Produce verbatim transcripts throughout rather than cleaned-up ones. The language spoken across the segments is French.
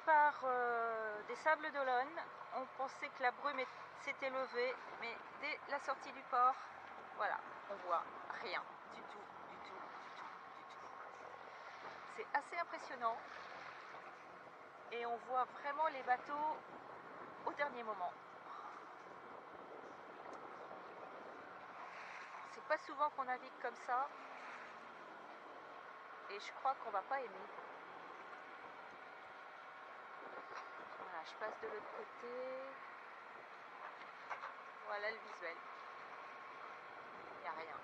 départ euh, des Sables d'Olonne, on pensait que la brume s'était levée, mais dès la sortie du port, voilà, on voit rien du tout, du tout, du tout, du tout. C'est assez impressionnant et on voit vraiment les bateaux au dernier moment. C'est pas souvent qu'on navigue comme ça et je crois qu'on va pas aimer. Voilà, je passe de l'autre côté. Voilà le visuel. Il n'y a rien.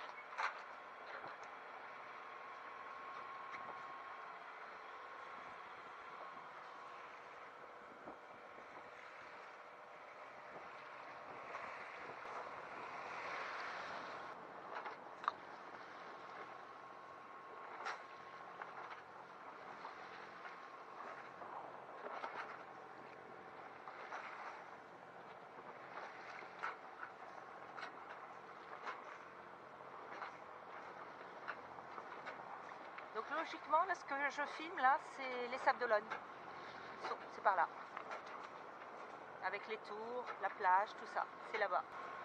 Donc logiquement, là, ce que je filme là, c'est les Sables d'Olonne. C'est par là. Avec les tours, la plage, tout ça. C'est là-bas.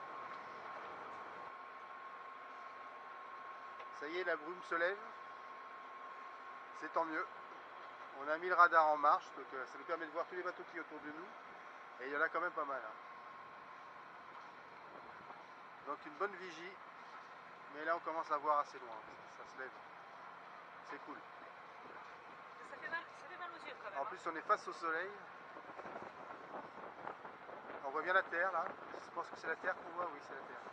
Ça y est, la brume se lève. C'est tant mieux. On a mis le radar en marche, donc euh, ça nous permet de voir tous les bateaux qui sont autour de nous. Et il y en a quand même pas mal. Hein. Donc une bonne vigie. Mais là, on commence à voir assez loin. Ça, ça se lève. C'est cool. Ça fait mal, ça fait mal aux yeux quand même. En plus, on est face au soleil. On voit bien la terre là. Je pense que c'est la terre qu'on voit. Oui, c'est la terre.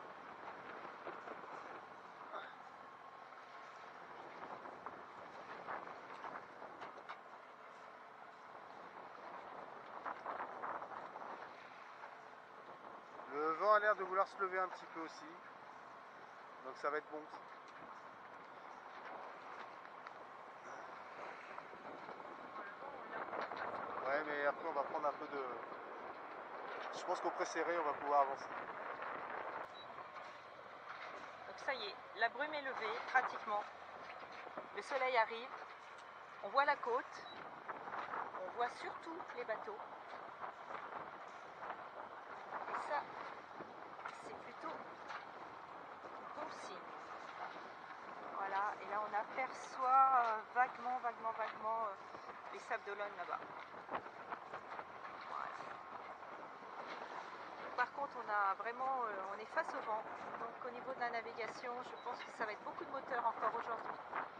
Le vent a l'air de vouloir se lever un petit peu aussi. Donc ça va être bon. Ouais, mais après on va prendre un peu de... Je pense qu'au pré-serré on va pouvoir avancer. Donc ça y est, la brume est levée pratiquement. Le soleil arrive. On voit la côte. On voit surtout les bateaux. Et ça, c'est plutôt bon signe. Voilà, et là on aperçoit euh, vaguement, vaguement, vaguement euh, les Sables d'Olonne là-bas. Voilà. Par contre, on a vraiment, euh, on est face au vent. Donc au niveau de la navigation, je pense que ça va être beaucoup de moteurs encore aujourd'hui.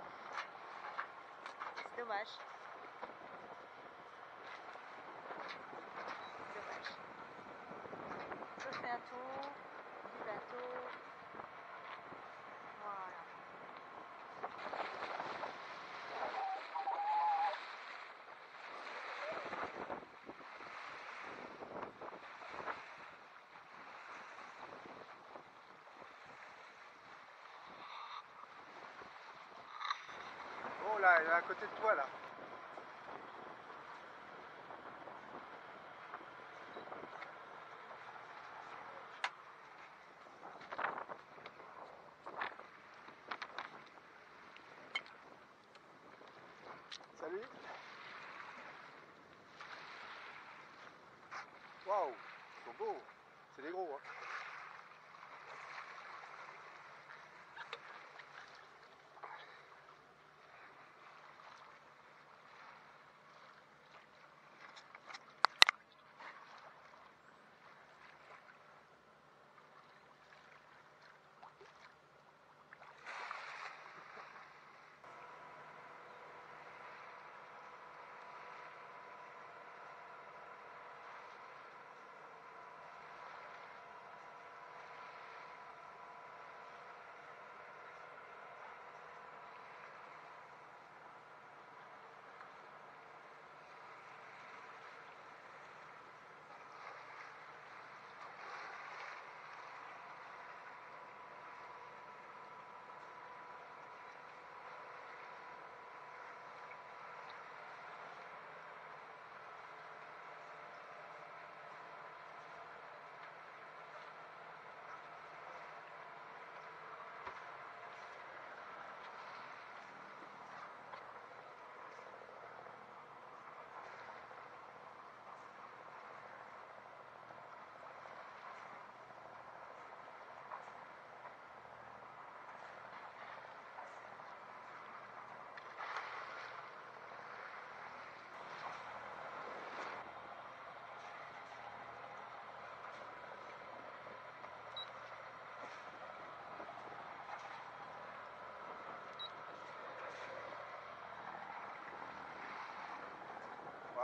C'est dommage. C'est dommage. Je fais un tour du bateau. Voilà. Oh là, il est à côté de toi là. Salut. Waouh, ils sont beaux. C'est des gros. Hein.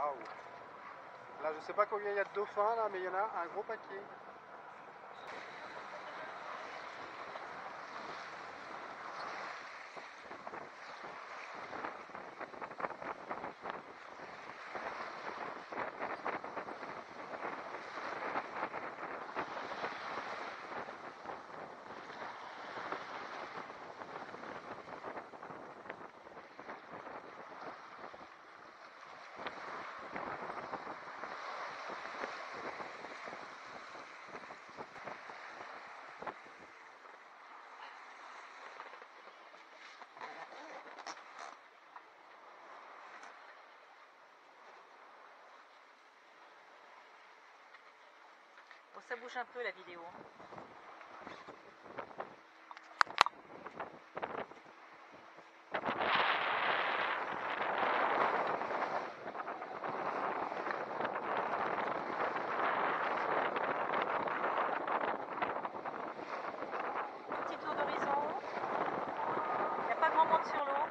Waouh. Là, je sais pas combien il y a de dauphins là, mais il y en a un gros paquet. Bon, ça bouge un peu la vidéo. Petit tour d'horizon. Il n'y a pas grand monde sur l'eau.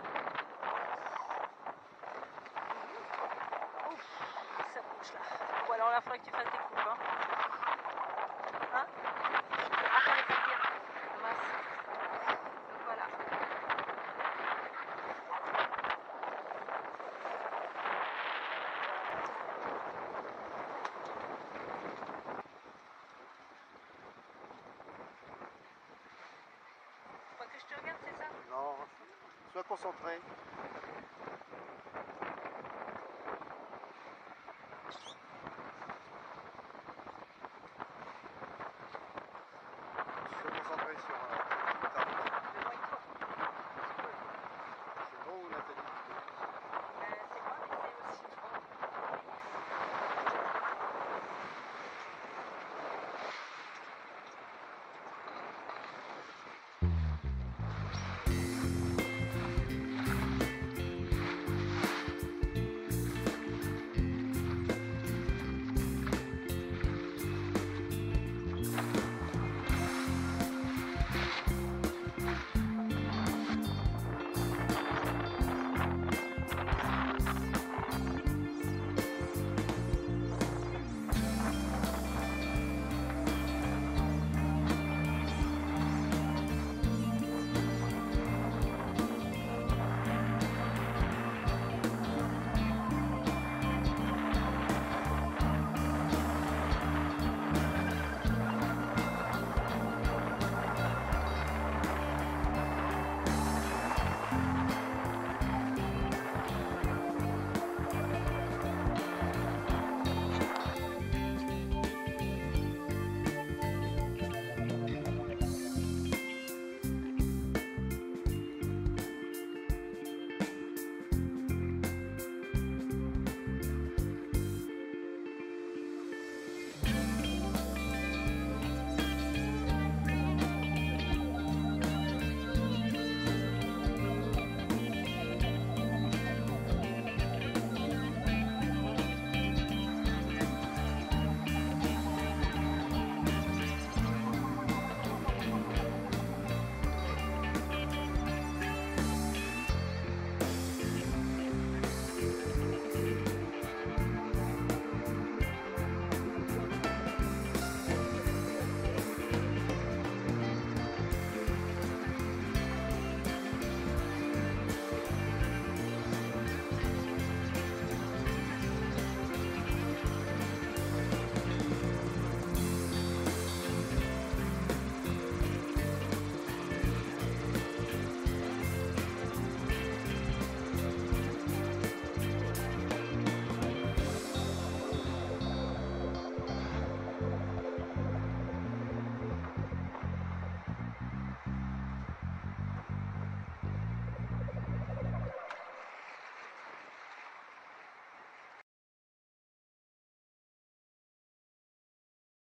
Ouf, ça bouge là. Bon alors là, il faudrait que tu fasses des coupes. Hein. Hein? Ah, fallait pas le dire. Mince. Donc voilà. Faut pas que je te regarde, c'est ça? Non, sois concentré.